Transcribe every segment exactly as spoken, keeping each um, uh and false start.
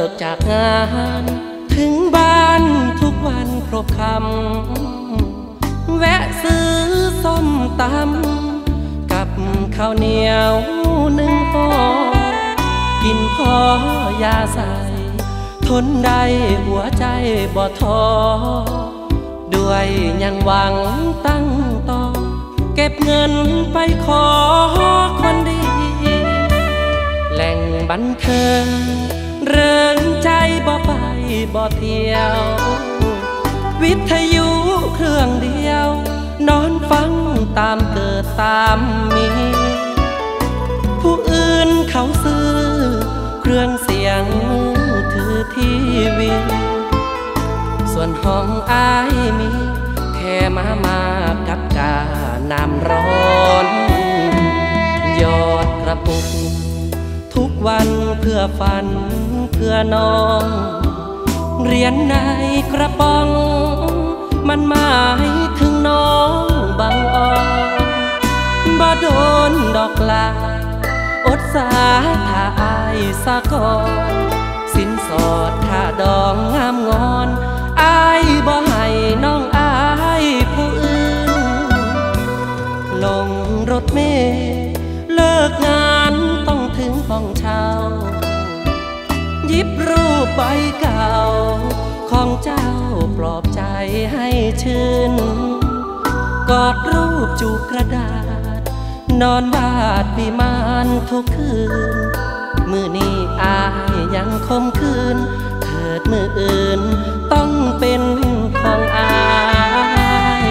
กจากงานถึงบ้านทุกวันครบคำแวะซื้อส้มตำกับข้าวเหนียวหนึ่งห่อกินพอยาใส่ทนได้หัวใจบ่ท้อด้วยยังหวังตั้งต่อเก็บเงินไปขอคนดีแหล่งบันเทิงเริงใจบ่ไปบ่เที่ยววิทยุเครื่องเดียวนอนฟังตามเกิดตามมีผู้อื่นเขาซื้อเครื่องเสียงถือทีวีส่วนห้องอ้ายมีแค่มามากับกาน้ำร้อนยอดกระปุกทุกวันเพื่อฝันเพื่อน้องเหรียญในกระป๋องมันหมายถึงน้องบางอ่อนบ่โดนดอกลาอดสาถ้าอายสะก่อนสินสอดถ้าดองงามงอนอายบ่ให้น้องอายผู้อื่นลงรถเมล์เลิกงานต้องถึงห้องเช่าหยิบรูปใบเก่าของเจ้าปลอบใจให้ชื่นกอดรูปจูบกระดาษนอนวาดวิมานทุกคืนมือนี้อายยังคมคืนเถิดมืออื่นต้องเป็นของอาย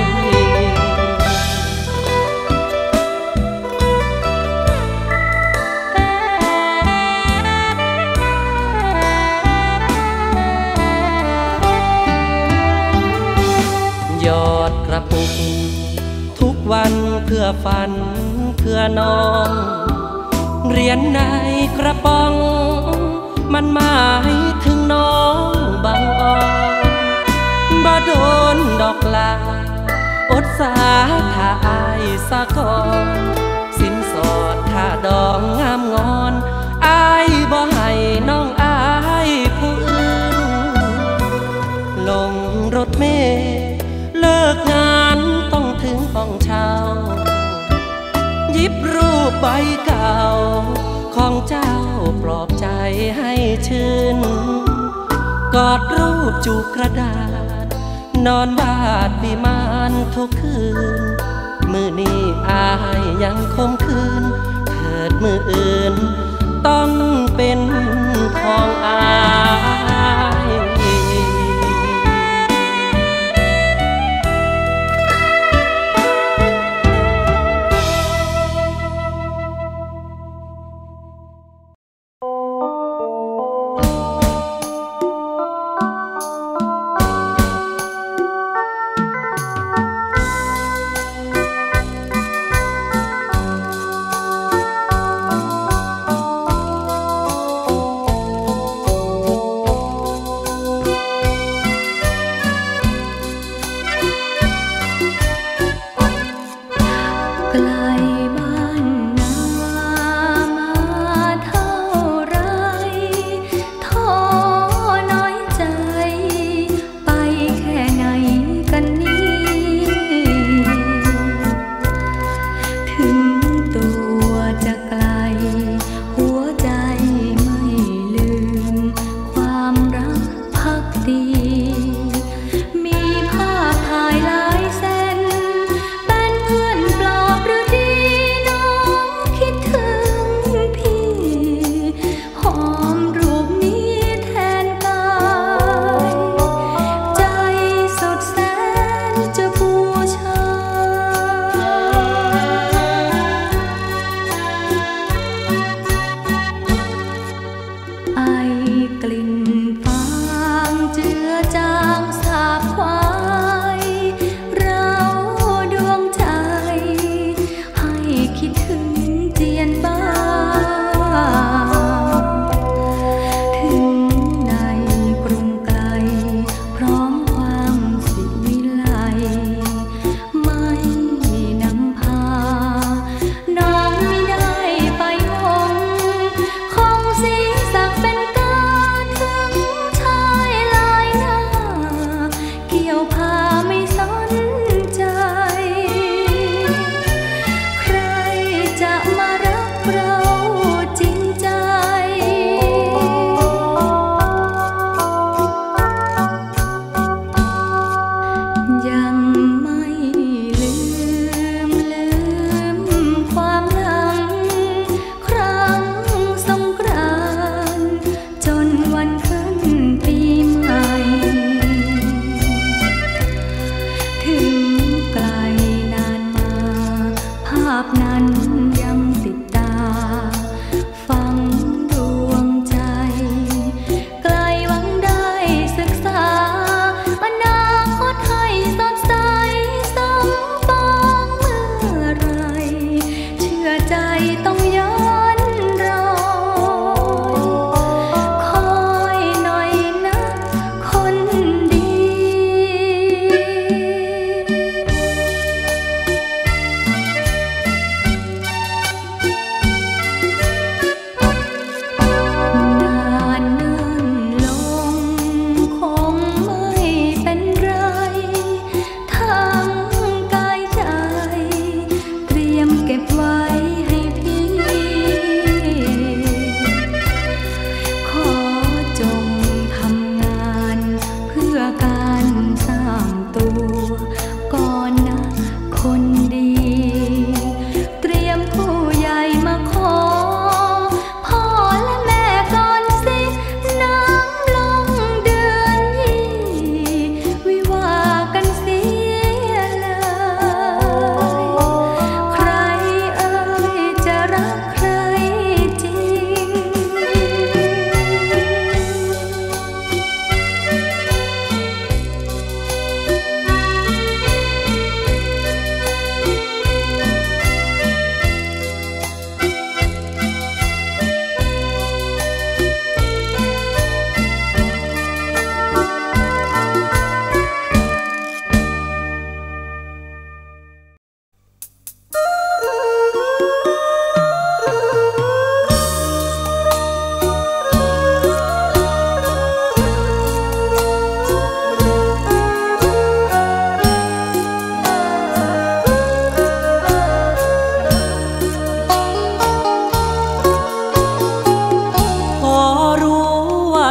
ยอดกระปุกทุกวันเพื่อฝันเพื่อน้องเหรียญในกระป๋องมันหมายถึงน้องบางอ่อนบ่โดนดอกลาอดสาถ้าอายสะก่อนสินสอดถ้าดองงามงอนอายบ่ให้น้องอายผู้อื่นลงรถเมล์เลิกงานต้องถึงห้องเช่าหยิบรูปใบเก่าของเจ้าปลอบใจให้ชื่นกอดรูปจูบกระดาษนอนวาดวิมานทุกคืนมือนี้อายยังคมคืนเถิดมืออื่นต้องเป็นของอาย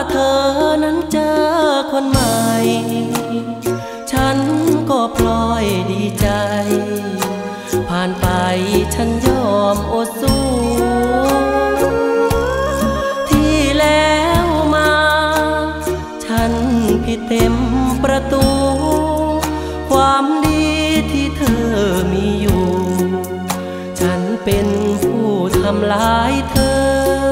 เธอนั้นเจอคนใหม่ฉันก็พลอยดีใจผ่านไปฉันยอมอดสู้ที่แล้วมาฉันผิดเต็มประตูความดีที่เธอมีอยู่ฉันเป็นผู้ทำร้ายเธอ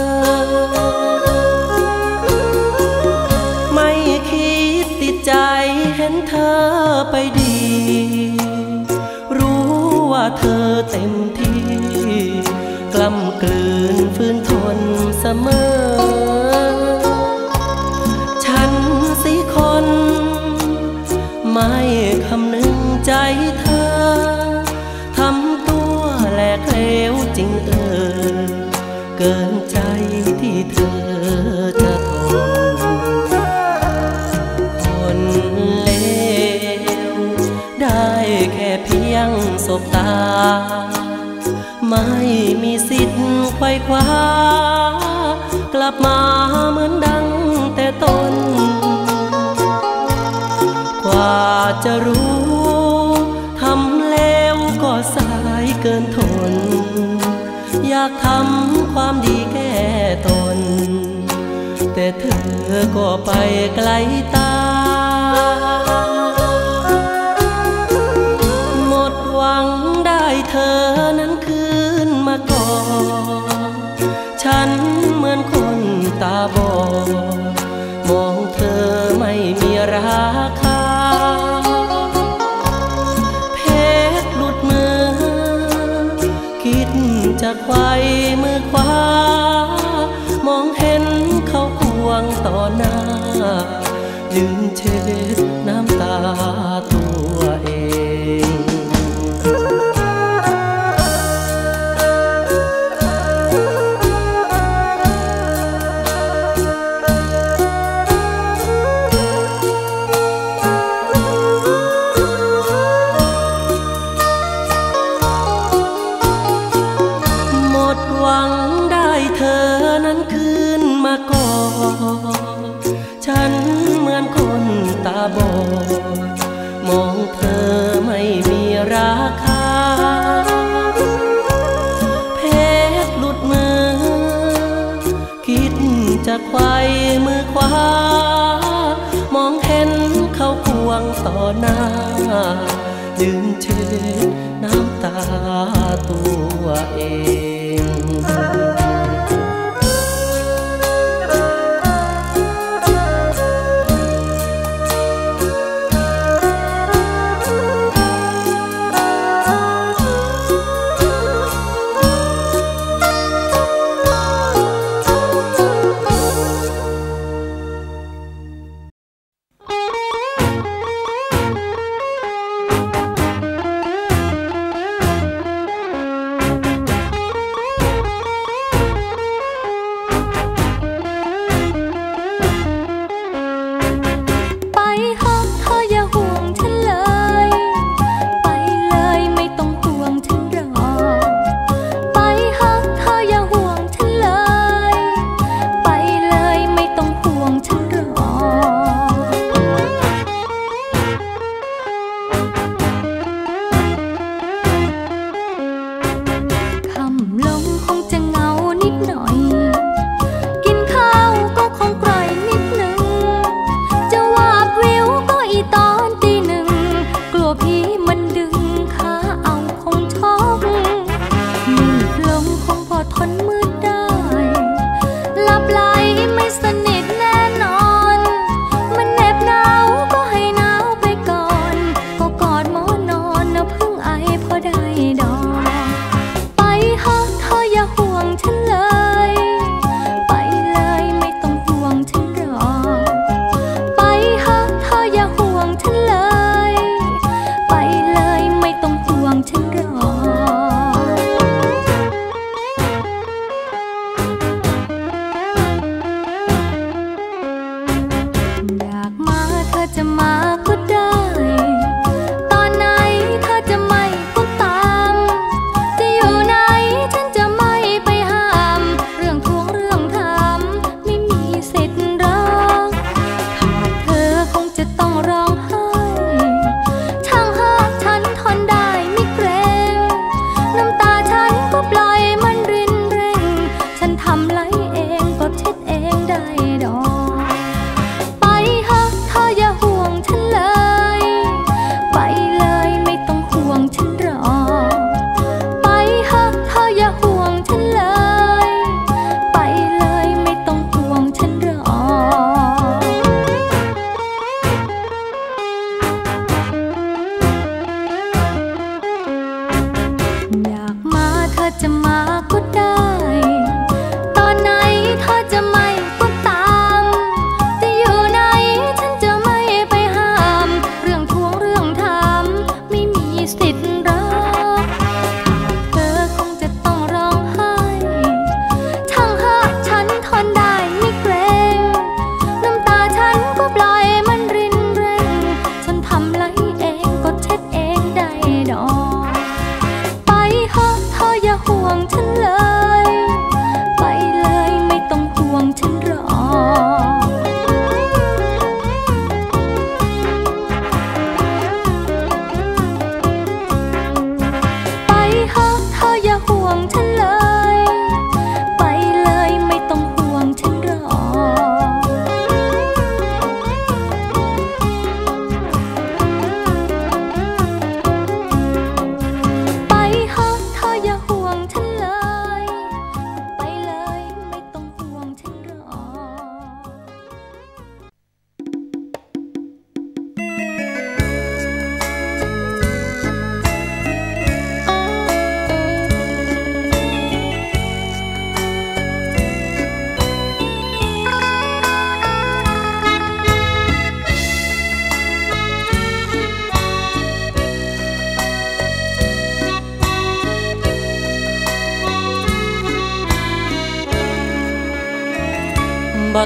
ไม่คิดติดใจเห็นเธอไปดีรู้ว่าเธอเต็มที่กล้ำกลืนฝืนทนเสมอฉันสิคนไม่คำนึงใจเธอทำตัวแหลกเหลวจริงเออเกินใจที่เธอจะทนคนเลวได้แค่เพียงสบตาไม่มีสิทธิ์ไขว่คว้ากลับมาเหมือนดังแต่ต้นกว่าจะรู้ทำแล้วก็สายเกินทนอยากทำความดีแก้ตนแต่เธอก็ไปไกลตาหมดหวังได้เธอนั้นคืนมาก่อนฉันเหมือนคนตาบอดมองเธอไม่มีราคาเพชรหลุดมือคิดจะไขว่มือขวามองเห็นเขาควงต่อหน้ายืนเช็ดน้ำตาตัวเองหวังได้เธอนั้นคืนมาก่อนฉันเหมือนคนตาบอดมองเธอไม่มีราคาเพชรหลุดมือคิดจะไขว่มือขวามองเห็นเขาควงต่อหน้ายืนเช็ดน้ำตาตัวเอง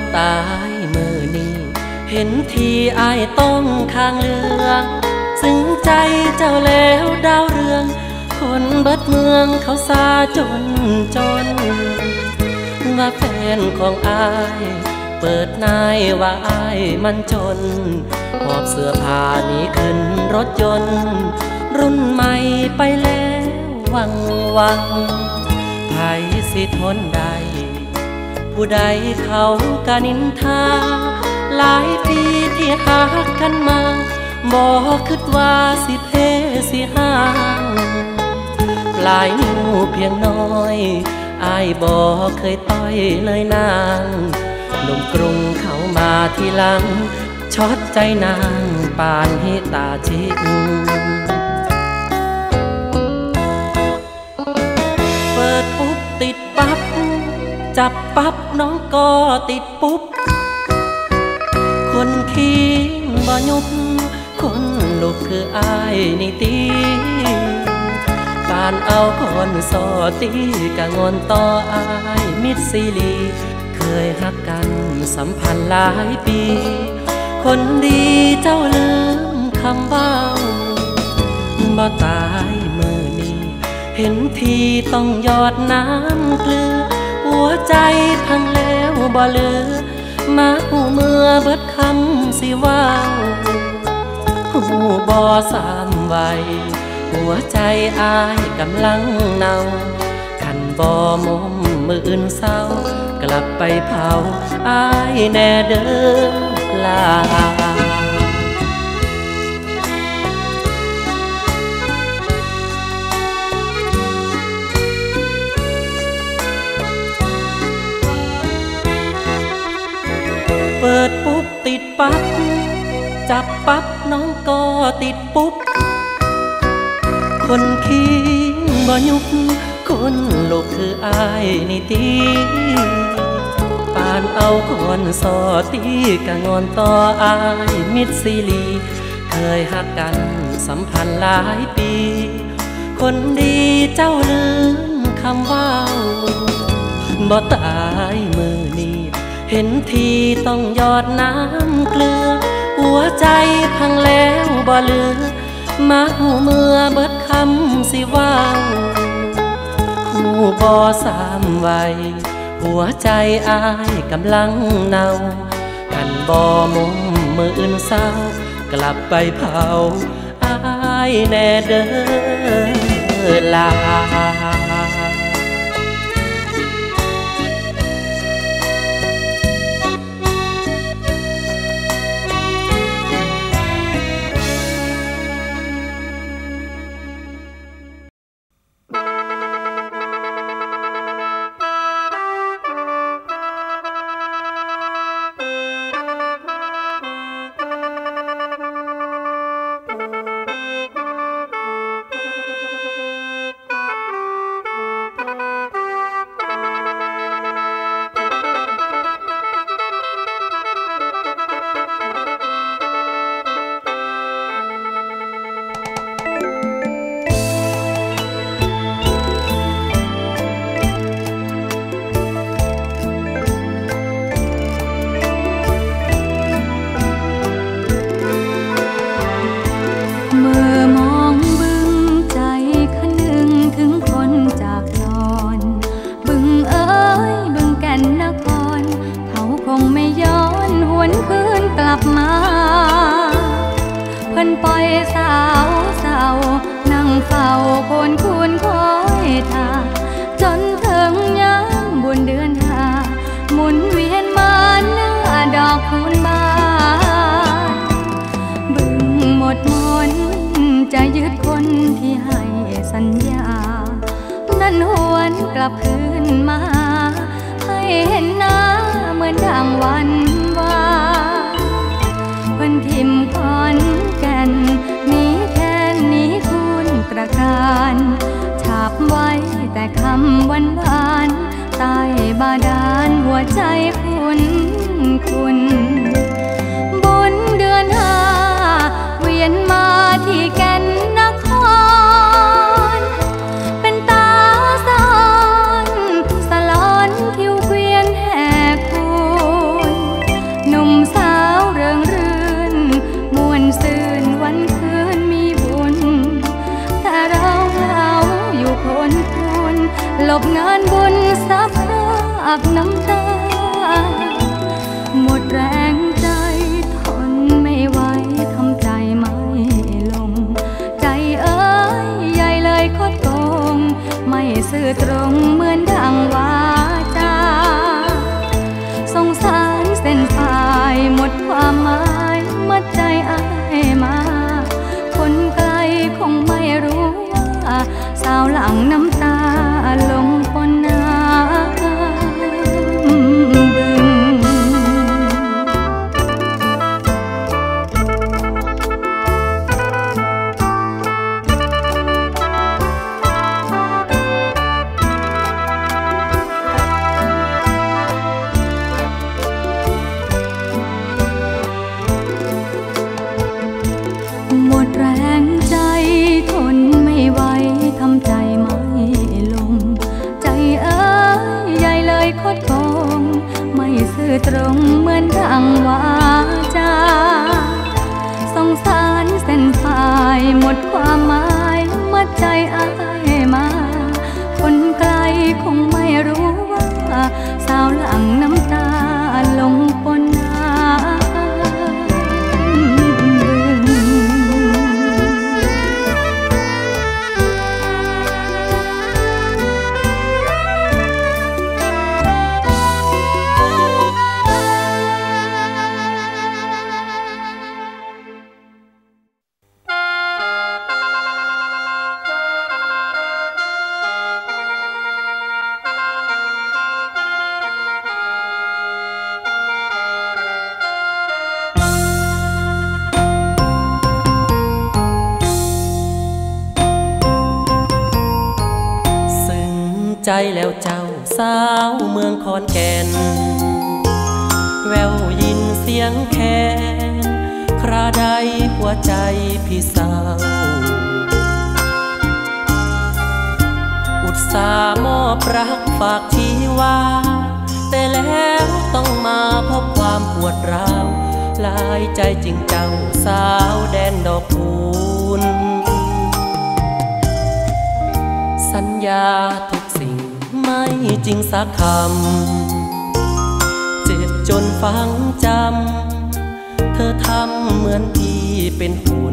ตายมือนี้เห็นทีอายต้องข้างเลืองซึ้งใจเจ้าแล้วดาวเรืองคนเบิดเมืองเขาซาจนจนว่าแฟนของอายเปิดนายว่าอายมันจนหอบเสื้อผ้านี้ขึ้นรถยนต์รุ่นใหม่ไปแล้ววังวังไผสิทนได้ผู้ใดเขากะนินทาหลายปีที่หากันมาบอกคิดว่าสิเพสิห่างปลายนิ้วเพียงน้อยอายบอกเคยต้อยเลยนางหนุ่มกรุงเขามาทีหลังช็อตใจนางปานให้ตาชิดเปิดปุ๊บติดปั๊บจับปั๊บน้องก็ติดปุ๊บคนคิงบ่ยุบคนลุกคืออายนี่ตีปานเอาคนสอตีกะงอนต่ออายมิดซีลีเคยฮักกันสัมพันธ์หลายปีคนดีเจ้าลืมคำว่าบ่ตายมือนี้เห็นทีต้องหยอดน้ำเกลือหัวใจพังแล้วบ่เหลือมาหูเมื่อเบิดคำสิว่าหูบ่สามไว้หัวใจอายกำลังเนาคันบ่มุมมืออื่นเศร้ากลับไปเผาอายแน่เด้อลาเปิดปุ๊บติดปั๊บจับปั๊บน้องก็ติดปุ๊บคนคิงบ่ยุบคนลุกคืออายนี่ตีปานเอาคนสอตีกะงอนต่ออายมิดซีลีเคยฮักกันสัมพันธ์หลายปีคนดีเจ้าลืมคำว่าบ่ตายมือนี้เห็นทีต้องหยอดน้ำเกลือหัวใจพังแล้วบ่เหลือมาหูเมื่อเบิดคำสิว่าหูบ่สามไว้หัวใจอายกำลังเนาคันบ่มุมมืออื่นเศร้ากลับไปเผาอายแน่เด้อลาจะยึดคนที่ให้สัญญานั้นหวนกลับคืนมาให้เห็นหน้าเหมือนดังวันวานเพิ่นทิมขอนแก่นหนีแค้นหนีคุณตระการฉาบไว้แต่คำหวานหวานใต้บาดาลหัวใจคุณคุณบุญเดือนห้าเวียนมาที่แก่นนครเป็นตาซ้อนสลอนคิวเกวียนแห่คูณลบงานบุญซับอาบน้ำตาหมดแรงใจทนไม่ไหวทำใจไม่ลงใจเอ้ยใหญ่เลยคดโกงไม่ซื่อตรงเหมือนดังวาจาสงสารเส้นสายหมดความหมายมัดใจอ้ายมาคนไกลคงไม่รู้ว่าสาวหลังน้ำตาลงปนน้ำบึงหมดแรงใจทนไม่ไหวทำใจไม่ลงใจเอ้ยใหญ่เลยคดโกงไม่ซื่อตรงเหมือนดังวาจาสงสารเส้นสายหมดความหมายมัดใจอ้ายมาคนไกลคงไม่รู้ว่าสาวหลังน้ำตาลงปนน้ำใจแล้วเจ้าสาวเมืองขอนแก่นแววยินเสียงแคนคราใดหัวใจพี่สาวอุตส่าห์มอบรักฝากชีวาแต่แล้วต้องมาพบความปวดร้าวหลายใจจริงเจ้าสาวแดนดอกคูณสัญญาทุกสิ่งไม่จริงสักคำเจ็บจนฟังจำเธอทำเหมือนพี่เป็นหุ่น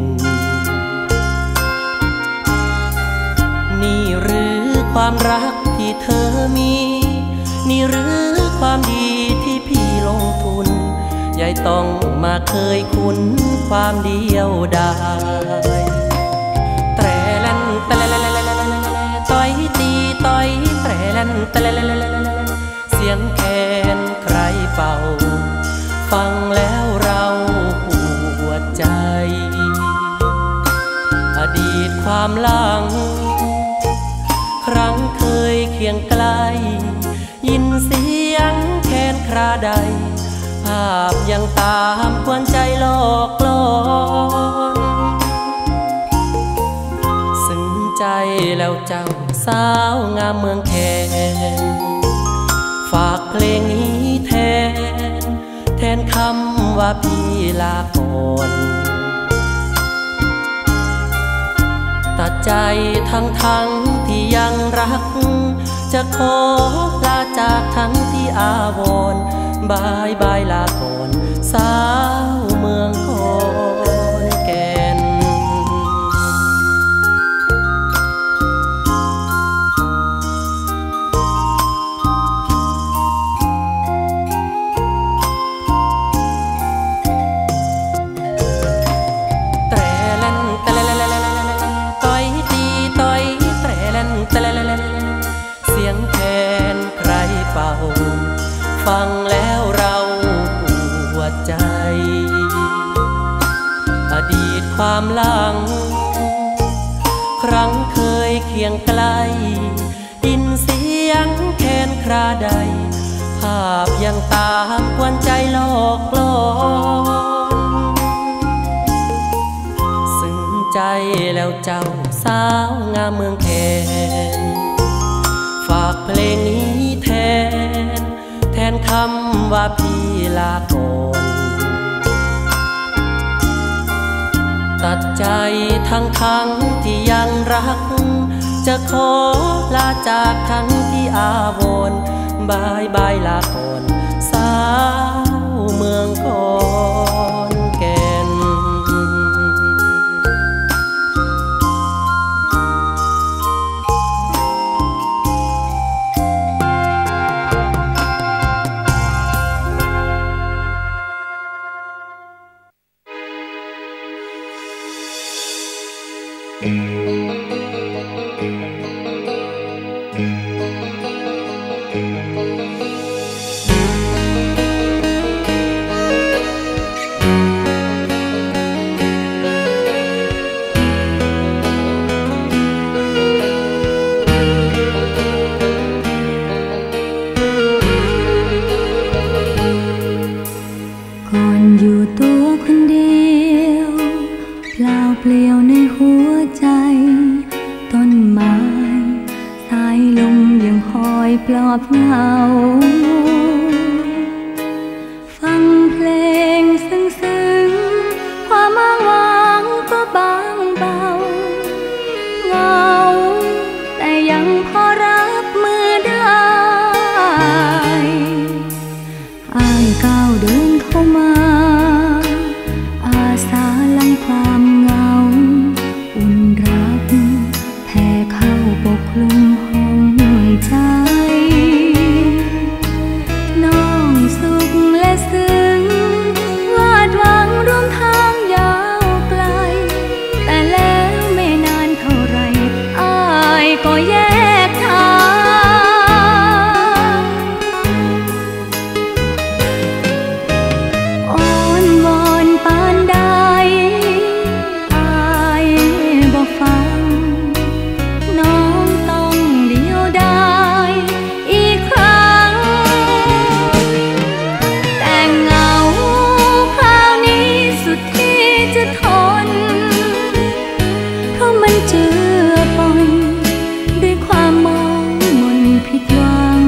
นี่หรือความรักที่เธอมีนี่หรือความดีที่พี่ลงทุนยายต้องมาเคยคุ้นความเดียวดายแตรลันแตรลันต่อยตีต่อยแตรลันแตรลันเสียงแคนใครเป่าฟังแล้วเราปวดใจอดีตความหลังครั้งเคยเคียงไกลยินเสียงแคนคราใดภาพยังตามควนใจหลอกลอนซึ้งใจแล้วเจ้าสาวงามเมืองแคนฝากเพลงนี้แทนแทนคำว่าพี่ลาก่อนตัดใจทั้งทั้งที่ยังรักจะขอลาจากทั้งที่อาวรณ์บายบายลาก่อนสาวเมืองขอนแก่นแตรลันแตรลันต่อยตีต่อยแตรลันแตรลันเสียงแคนใครเป่าฟังแล้วเราปวดใจอดีตความหลังครั้งเคยเคียงไกลยินเสียงแคนคราใดภาพยังตามควนใจหลอกลอนซึ้งใจแล้วเจ้าสาวงามเมืองแคนฝากเพลงนี้แทนแทนคำว่าพี่ลาก่อนตัดใจทั้งทั้งที่ยังรักจะขอลาจากทั้งที่อาวรณ์บายบายลาก่อนสาวเมืองก่อนแก่นปลอบเหงาฟังเพลงซึ้งๆความอ้างว้างก็บางเบาเหงาแต่ยังพอรับมือได้อ้ายก้าวเดินเข้ามาอาสาไล่ความเหงาอุ่นรักแผ่เข้าปกคลุมห้องใจก็แยกทางอ้อนวอนปานใดอายบ่ฟังน้องต้องเดียวดายอีกครั้งแต่เหงาคราวนี้สุดที่จะทนเพราะมันเจือปนด้วยความมองมนผิดหวัง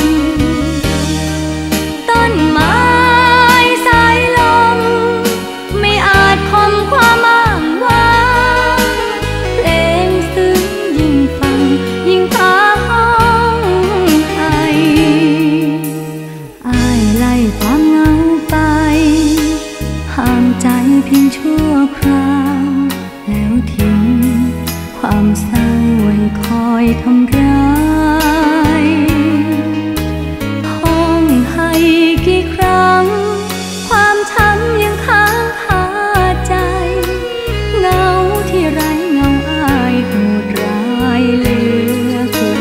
ต้นไม้สายลมไม่อาจข่มความอ้างว้างเพลงซึ้งยิ่งฟังยิ่งพาห้องให้อ้ายไล่ความเหงาไปห่างใจเพียงชั่วคราวแล้วทิ้งความเศร้าไว้คอยทำร้ายห้องให้กี่ครั้งความช้ำยังค้างคาใจเหงาที่ไรเงาอ้ายโหดร้ายเหลือเกิ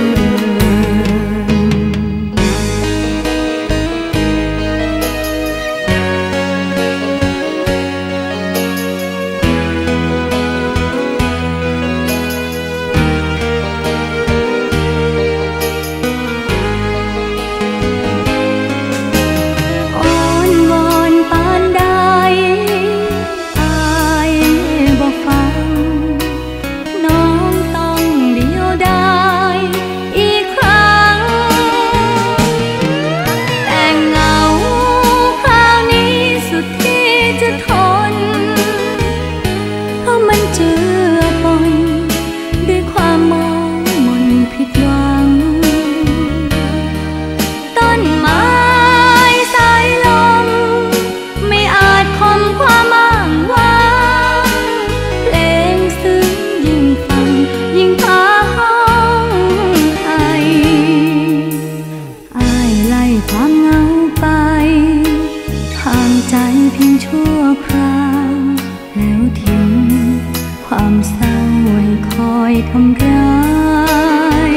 ทำร้าย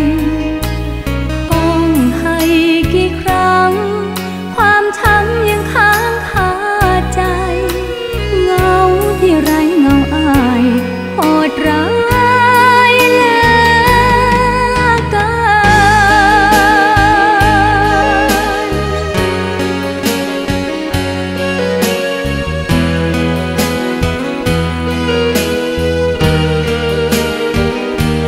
ห้องให้กี่ครั้งความช้ำยังค้างคาใจเหงาที่ไรเงาอ้ายโหดร้ายเหลือเกิน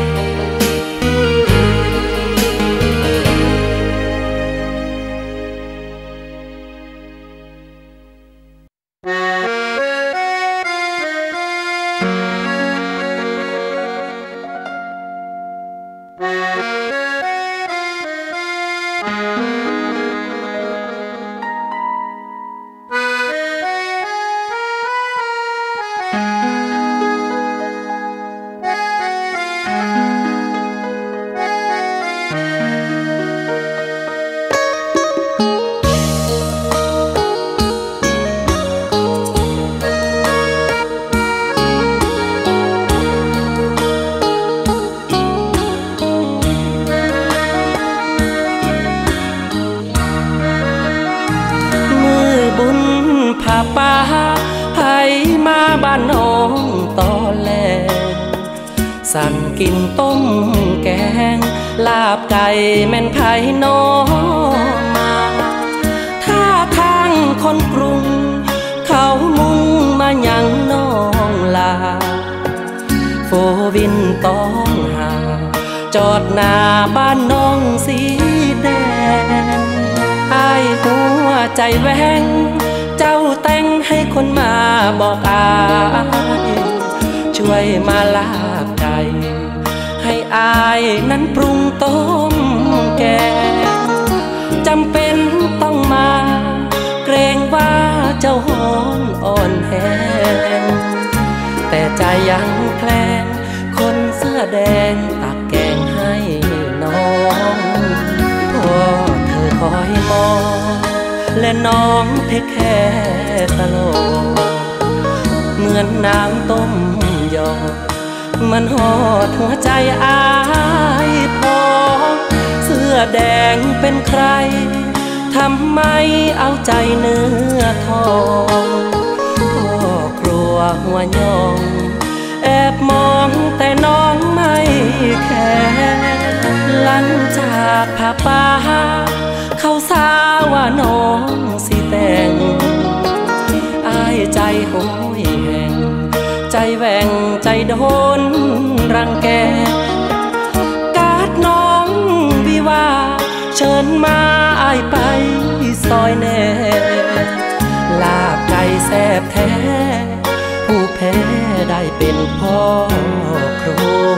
ตอนแลงสั่งกินต้มแกงลาบไก่แม่นไผ่น้องมาถ้าทางคนกรุงเขามุ่งมายังน้องลาโฟวินต้องหาจอดหน้าบ้านน้องสีแดงอ้ายหัวใจแหวงเจ้าแต่งให้คนมาบอกอายช่วยมาลาบไก่ให้อายนั้นปรุงต้มแกงจำเป็นต้องมาเกรงว่าเจ้าหอนอ่อนแห้งแต่ใจยังแคลงคนเสื้อแดงตักแกงให้น้องพอเธอคอยมองและน้องเทคแค่ตลอดเหมือนน้ำต้มยอดมันหอดหัวใจอายพอเสื้อแดงเป็นใครทำไมเอาใจเนื้อทองพ่อครัวหัวยองแอบมองแต่น้องไม่แคร์หลังจากผ้าป่าเขาสาว่าน้องสิแต่งอายใจโหยแห่งใจแหว่งใจโดนรังแกการ์ดน้องวิวาเชิญมาอายไปซอยแน่ลาบไก่แซ่บแท้ผู้แพ้ได้เป็นพ่อครัว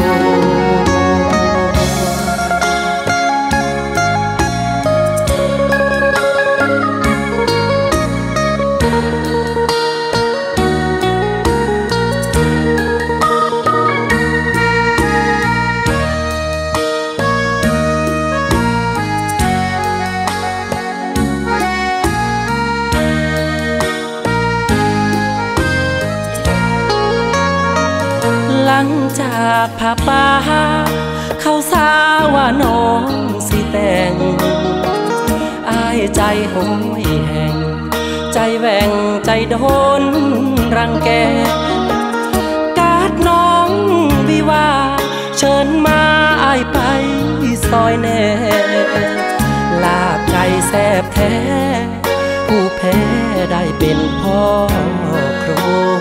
หลังจากผ้าป่าเขาสาว่าน้องสิแต่งอายใจโหยแห่งใจแหว่งใจโดนรังแกการ์ดน้องวิวาเชิญมาอายไปซอยแน่ลาบไก่แซ่บแท้ผู้แพ้ได้เป็นพ่อครัว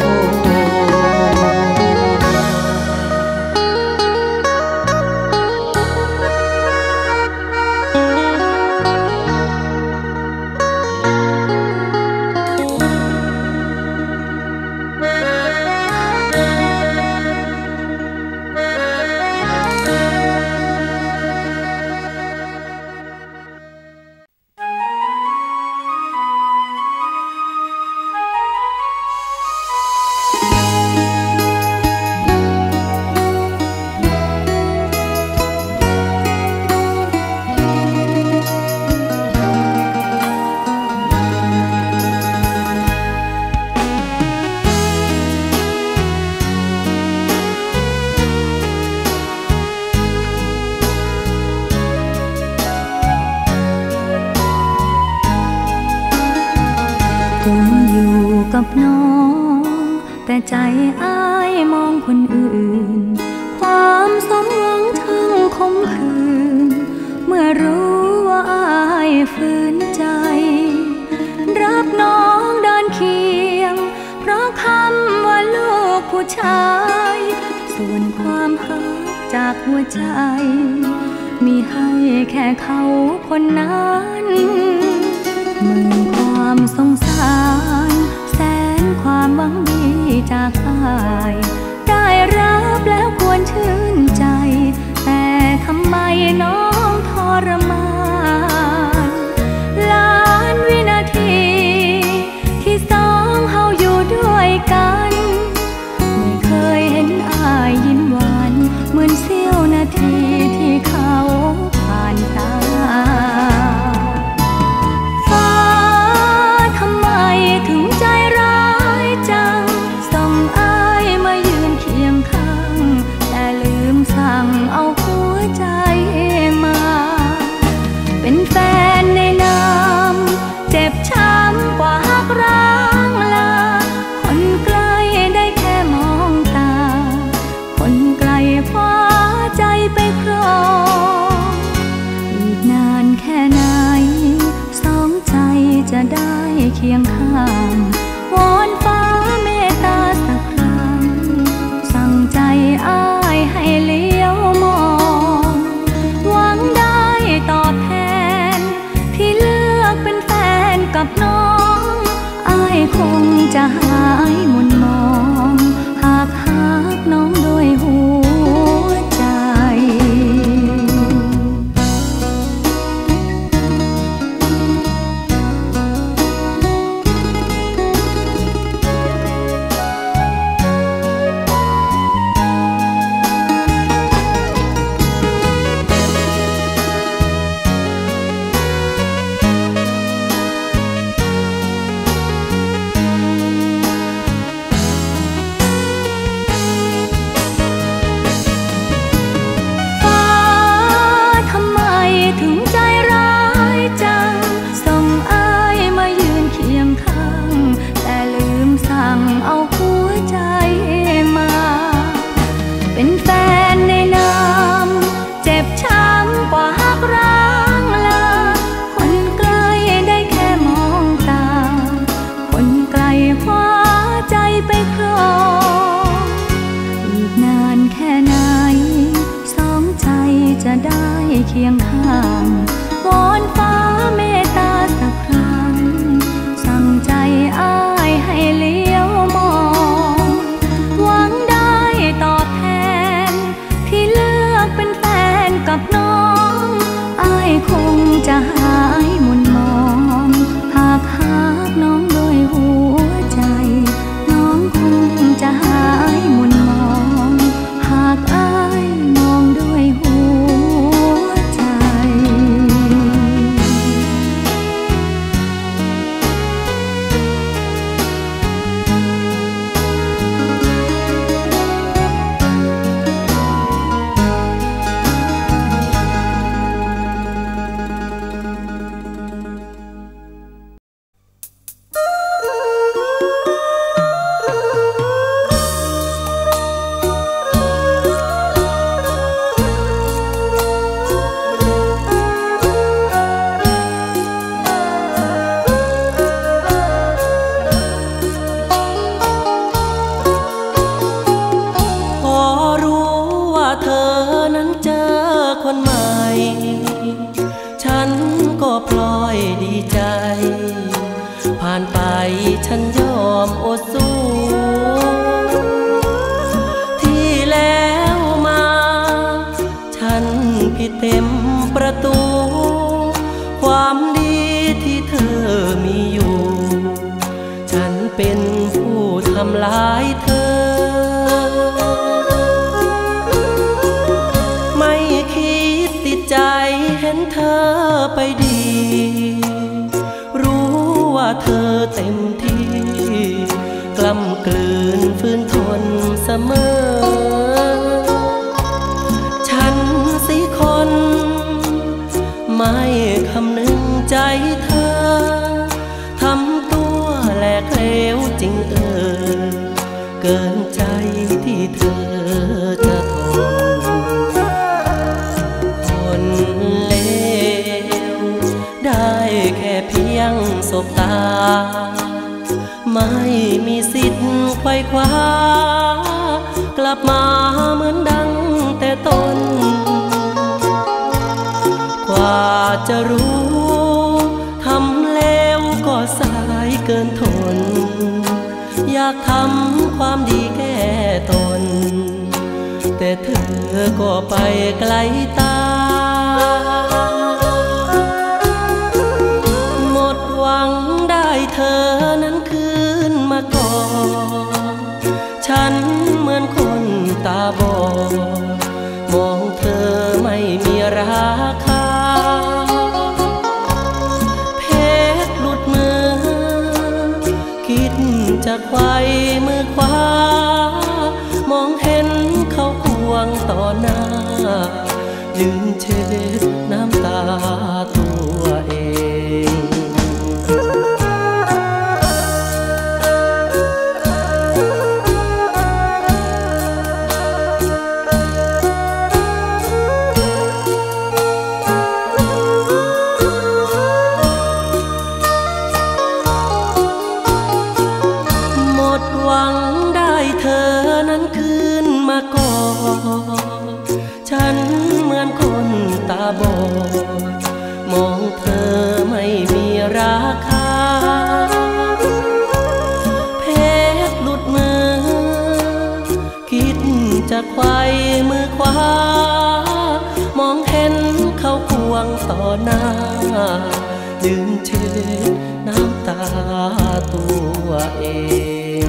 กับน้องแต่ใจอ้ายมองคนอื่นความสมหวังทั้งคมคืนเมื่อรู้ว่าอ้ายฝืนใจรักน้องเดินเคียงเพราะคำว่าลูกผู้ชายส่วนความหักจากหัวใจมีให้แค่เขาคนนั้นหมื่นความสงสารแสนความหวังดีจากอ้ายได้รับแล้วควรชื่นใจแต่ทำไมน้องทรมานล้านวินาทีที่สองเฮาอยู่ด้วยกันไม่เคยเห็นอ้ายยิ้มหวานเหมือนเสี้ยวนาทีที่เขาผ่านตาถึงใจร้ายจังส่งอ้ายมายืนเคียงข้างแต่ลืมสั่งเอาหัวใจมาอยดีใจผ่านไปฉันยอมอดสู้ที่แล้วมาฉันผิดเต็มประตูความดีที่เธอมีอยู่ฉันเป็นผู้ทำลายเธอไม่คิดติดใจเห็นเธอไปดีรู้ว่าเธอเต็มที่กล้ำกลืนฝืนทนเสมอฉันสิคนไม่คำนึงใจเธอทำตัวแหลกเหลวจริงเออเกินใจที่เธอจะทนคนเลวได้แค่เพียงสบตาไม่มีสิทธิ์ไขว่คว้ากลับมาเหมือนดังแต่ต้นกว่าจะรู้ทำแล้วก็สายเกินทนอยากทำความดีแก้ตนแต่เธอก็ไปไกลตาหมดหวังได้เธอนั้นคืนมาก่อนฉันเหมือนคนตาบอดมองเธอไม่มีราคาเพชรหลุดมือคิดจะไขว่มือขวามองเห็นเขาควงต่อหน้ายืนเช็ดน้ำตาตัวเองหวังได้เธอนั้นคืนมาก่อนฉันเหมือนคนตาบอดมองเธอไม่มีราคาเพชรหลุดมือคิดจะไขว่มือขวามองเห็นเขาควงต่อหน้ายืนเช็ดน้ำตาตัวเอง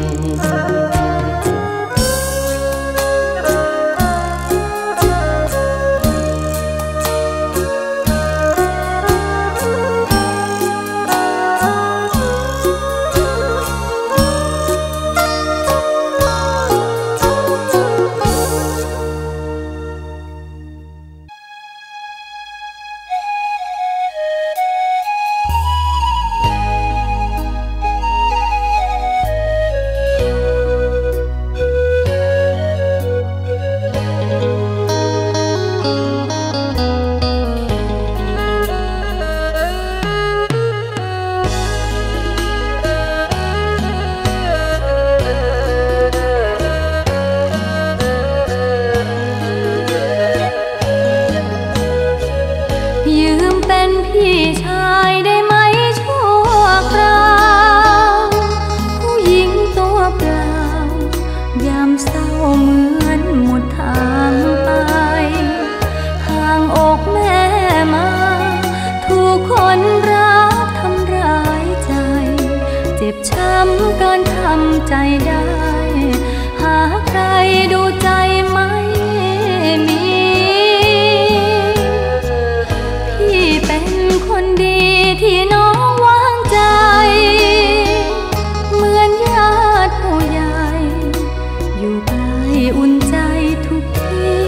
ใจได้หาใครดูใจไม่มีพี่เป็นคนดีที่น้องวางใจเหมือนญาติผู้ใหญ่อยู่ใกล้อุ่นใจทุกที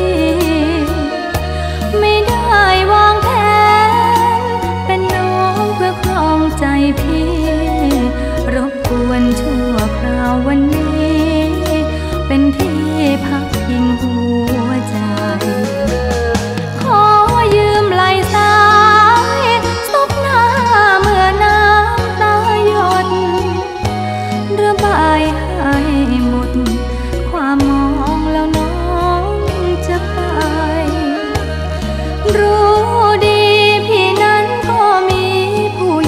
ไม่ได้วางแผนเป็นน้องเพื่อครองใจพี่รบกวนชั่วคราววันนี้เป็นที่พักพิงหัวใจขอยืมไหลสายซบหน้าเมื่อน้ำตาหยดระบายให้หมดความมองแล้วน้องจะไปรู้ดีพี่นั้นก็มีผู้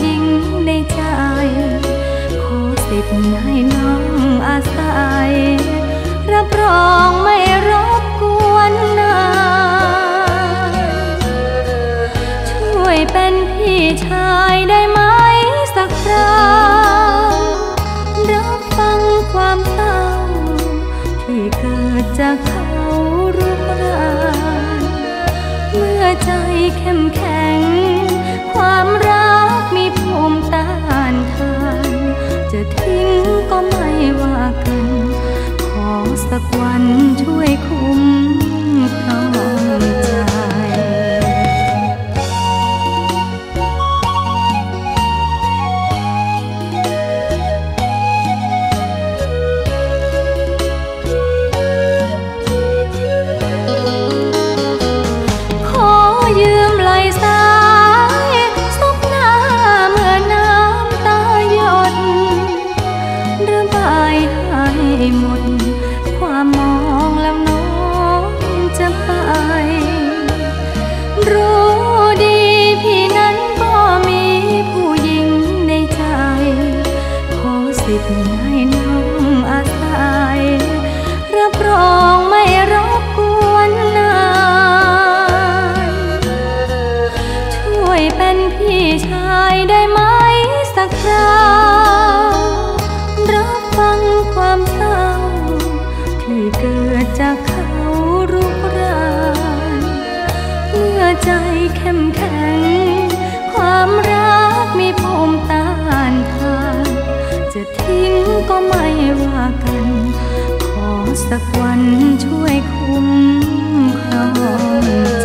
น้องอาศัยรับรองไม่รบกวนนานช่วยเป็นพี่ชายได้ไหมสักครั้งรับฟังความเศร้าที่เกิดจากเขารุกรานเมื่อใจเข้มแข็งความรักมีภูมิต้านทานจะทิ้งก็ไม่ว่ากันขอสักวันช่วยคุ้มครองใจหมดความมองแล้วน้องจะไปรู้ดีพี่นั้นก็มีผู้หญิงในใจขอสิทธิ์ให้น้องอาศัยรับรองไม่รบกวนนานช่วยเป็นพี่ชายได้ไหมสักครั้งรับฟังความเศร้าที่เกิดจากเขารุกรานเมื่อใจเข้มแข็งความรักมีภูมิต้านทานจะทิ้งก็ไม่ว่ากันขอสักวันช่วยคุ้มครองใจ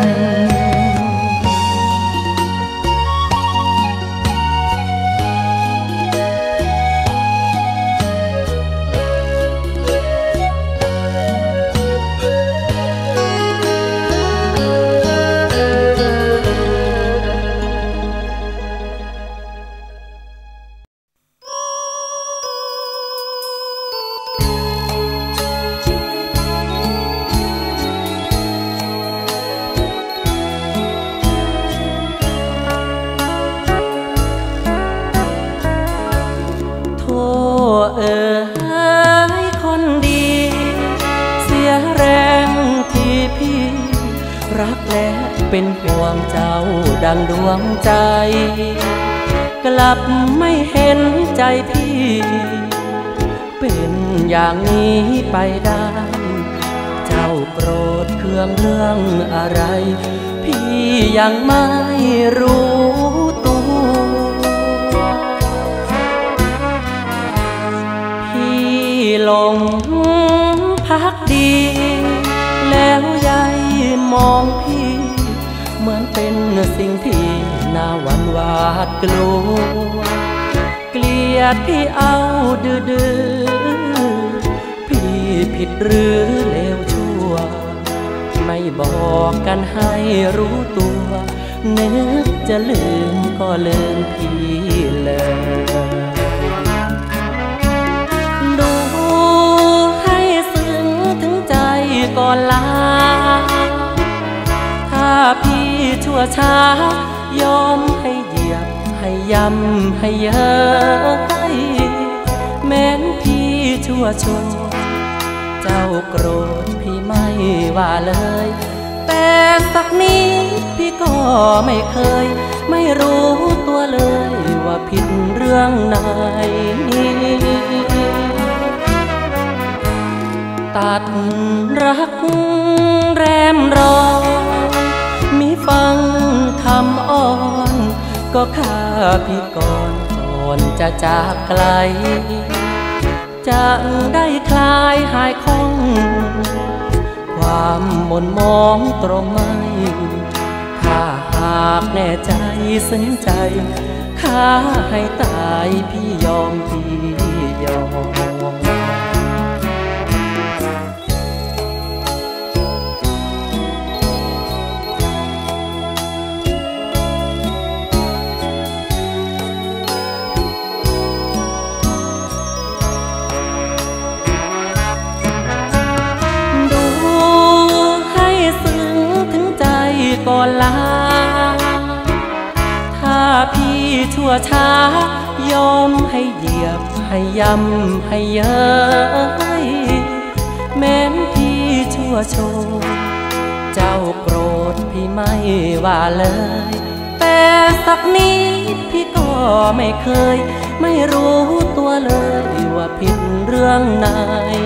เป็นห่วงเจ้าดังดวงใจกลับไม่เห็นใจพี่เป็นอย่างนี้ไปได้เจ้าโกรธเคืองเรื่องอะไรพี่ยังไม่รู้ตัวพี่หลงพักดีแล้วยายมองพี่เหมือนเป็นสิ่งที่น่าหวั่นหวาดกลัวเกลียดพี่เอาดื้อๆพี่ผิดหรือเลวชั่วไม่บอกกันให้รู้ตัวนึกจะลืมก็ลืมพี่เลยดูให้ซึ้งถึงใจก่อนลาถ้าพี่ชั่วช้ายอมให้เหยียบให้ย้ำให้เย้ยแม้นพี่ชั่วชั่วเจ้าโกรธพี่ไม่ว่าเลยแต่สักนิดพี่ก็ไม่เคยไม่รู้ตัวเลยว่าผิดเรื่องไหนตัดรักแรมรอมิฟังคำอ้อนก็ฆ่าพี่ก่อนก่อนจะจากไกลจะได้คลายหายคล่องความหม่นมองตรงไหมถ้าหากแน่ใจซึ้งใจข้าให้ตายพี่ยอมพี่ยอมก่อนลาถ้าพี่ชั่วช้ายอมให้เหยียบให้ย้ำให้เย้ยแม้นพี่ชั่วโชว์เจ้าโกรธพี่ไม่ว่าเลยแต่สักนิดพี่ก็ไม่เคยไม่รู้ตัวเลยว่าผิดเรื่องไหน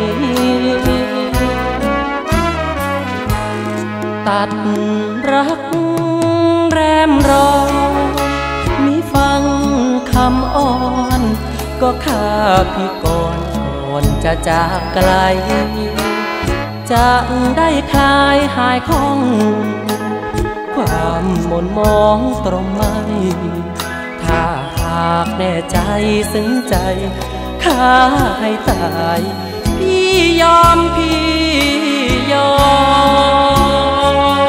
ตัดรักแรมรอมิฟังคำอ้อนก็ฆ่าพี่ก่อนก่อนจะจากไกลจะได้คลายหายคล่องความหม่นมองตรงไม่ถ้าหากแน่ใจซึ้งใจฆ่าให้ตายพี่ยอมพี่ยอม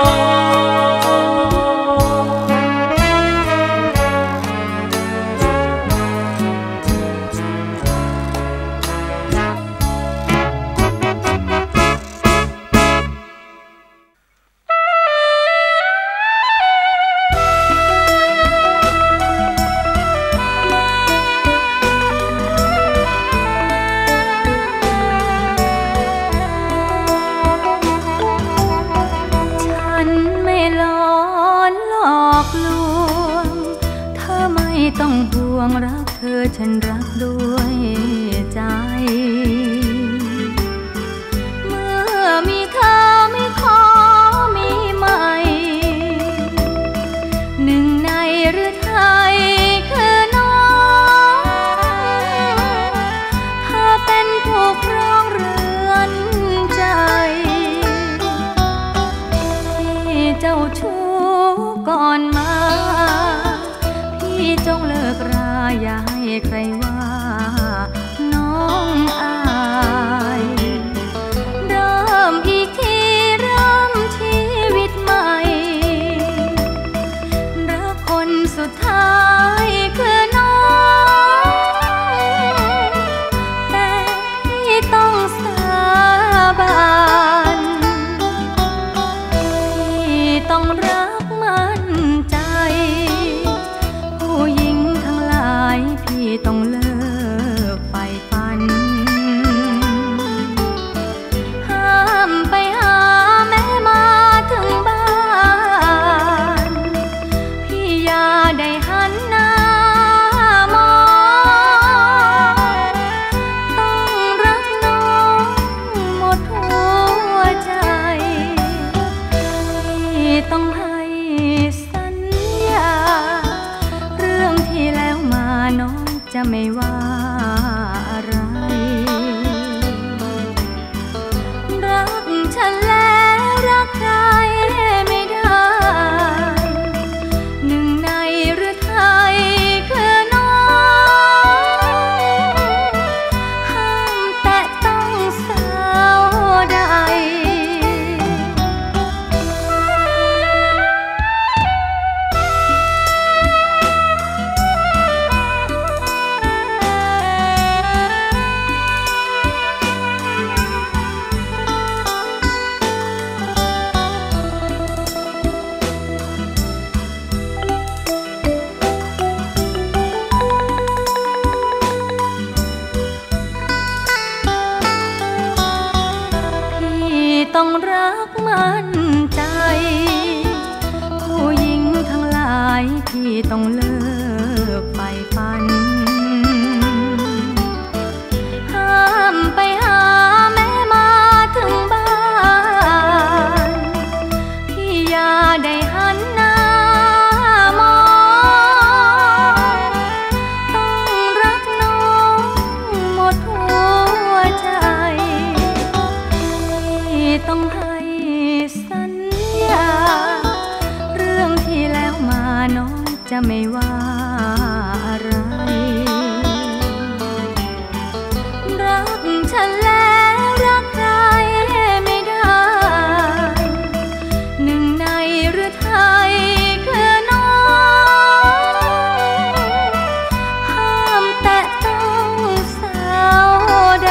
ต้องห่วงรักเธอฉันรักด้วยใจเมื่อมีเธอไม่ขอมีใหม่หนึ่งในหรือไทยคือน้องเธอเป็นผู้ครองเรือนใจที่เจ้าชู้ก่อนมาจงเลิกราอย่าให้ใครว่าน้องอายเริ่มอีกทีเริ่มชีวิตใหม่รักคนสุดท้ายคือน้องแต่พี่ต้องสาบานพี่ต้องรักมันใจพี่ต้องเลิกไฟฝันห้ามไปหาแม่มาถึงบ้านพี่อย่าได้หันหน้ามองต้องรักน้องหมดหัวใจพี่ต้องให้สัญญาเรื่องที่แล้วมาน้องจะไม่ว่าอะไรรักฉันแล้วรักใครไม่ได้หนึ่งในหรือไทยคือน้องห้ามแตะต้องสาวใดต้องรักมันใจผู้หญิงทั้งหลายที่ต้องเลิกไฟฝันห้ามไปหาแม่มาถึงบ้านพี่อย่าได้หันหน้ามองต้องรักน้องหมดหัวใจต้องให้สัญญาเรื่องที่แล้วมาน้องจะไม่ว่าอะไรรักฉันแล้วรักใครไม่ได้หนึ่งในหรือไทยคือน้องห้ามแตะต้องสาวใด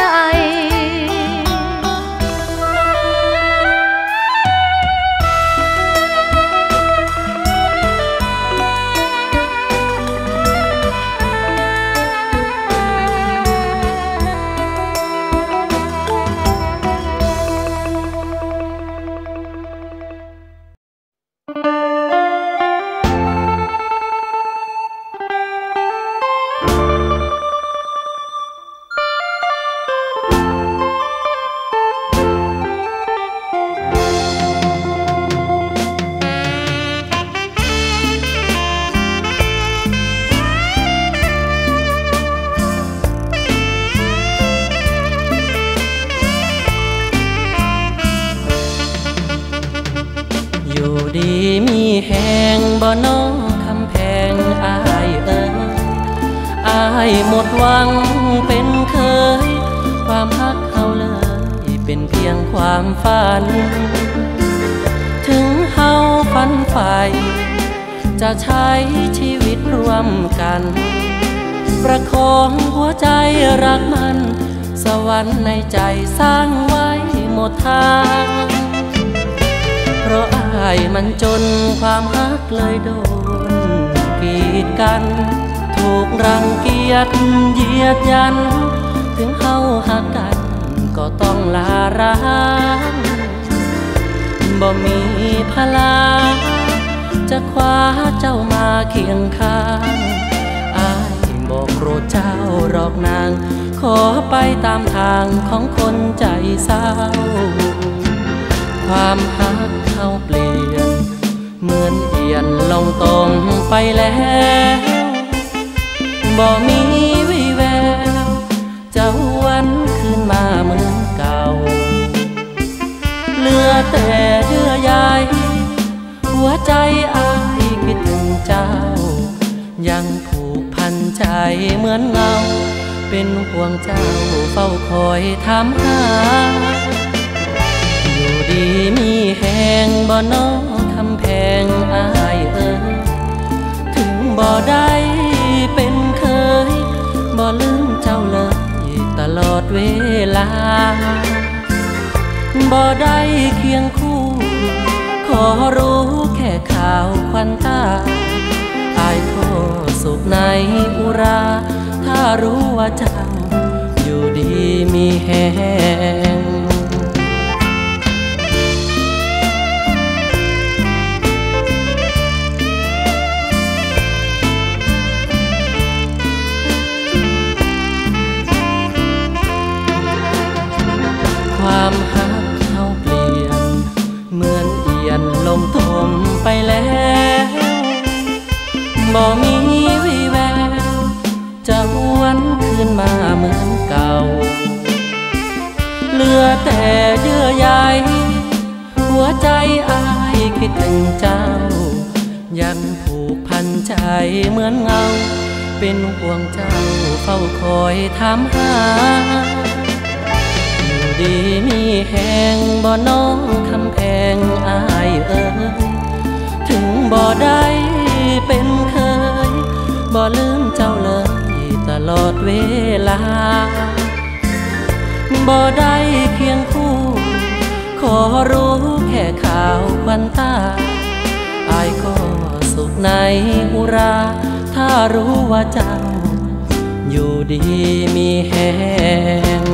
มีแหงบ่น้องคำแพงอายเอ๋ยอายหมดหวังเป็นเคยความฮักเฮาเลยเป็นเพียงความฝันถึงเฮาฝันใฝ่จะใช้ชีวิตร่วมกันประคองหัวใจรักมันสวรรค์ในใจสร้างไว้หมดทางเพราะอายมันจนความฮักเลยโดนกีดกันถูกรังเกียจเหยียดยันถึงเฮาฮักกันก็ต้องลาร้างบ่มีพลาจะคว้าเจ้ามาเคียงข้างอายบอกโกรธเจ้าหรอกนางขอไปตามทางของคนใจเศร้าความฮักเฮาเปลี่ยนเหมือนเอียนลงตมไปแล้วบ่มีวี่แววจะหวนคืนมาเหมือนเก่าเหลือแต่เยื่อใยหัวใจอายคิดถึงเจ้ายังผูกพันใจเหมือนเงาเป็นห่วงเจ้าเฝ้าคอยถามหาอยู่ดีมีแหงบ่น้องคำแพงอายเอ๋ยถึงบ่ได้เป็นเคยบ่ลืมเจ้าเลยตลอดเวลาบ่ได้เคียงคู่ขอรู้แค่ข่าวควันตาอายขอสุขในอุราถ้ารู้ว่าเจ้าอยู่ดีมีแหงความฮักเฮาเปลี่ยนเหมือนเอียนลมทมไปแล้วบ่มีวี่แววจะหวนคืนมาเหมือนเก่าเหลือแต่เยื่อใยหัวใจอายคิดถึงเจ้ายังผูกพันใจเหมือนเงาเป็นห่วงเจ้าเฝ้าคอยถามหาอยู่ดีมีแหงบ่น้องคำแพงอายเอ๋ยถึงบ่ได้เป็นเคยบ่ลืมเจ้าเลยตลอดเวลาบ่ได้เคียงคู่ขอรู้แค่ข่าวควันตาอายก็สุขในอุราถ้ารู้ว่าเจ้าอยู่ดีมีแหง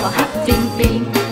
ก็หักจริงปิง